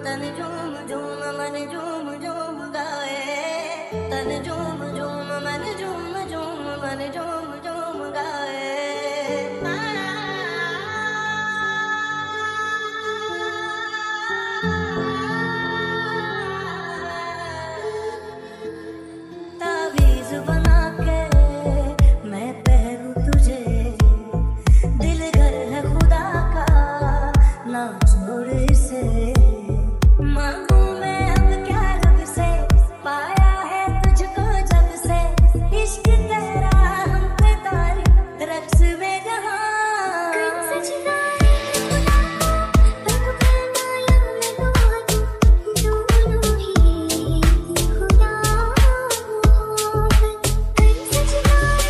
तन झूम झूम मन झूम झूम गाए, तन झूम झूम मन झूम झूम मन झूम झूम गाए। तावीज़ बना के मैं पहनूं तुझे, दिल घर है खुदा का ना छोड़ इसे। मांगू मैं अब क्या रब से, पाया है तुझको जब से, इश्क तेरा हम पे तारी रक्स में जहां।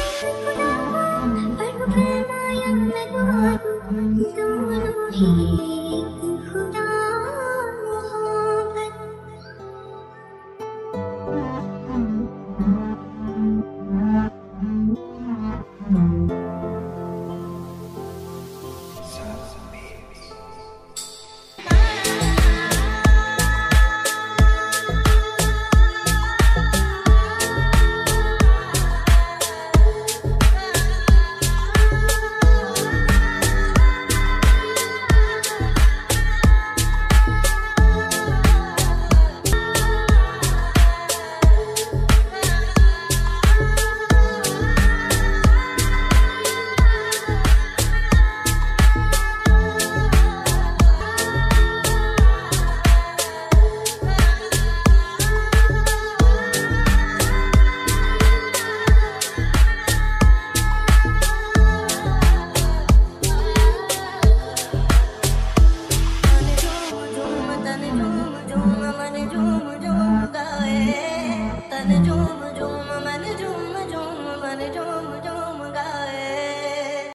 He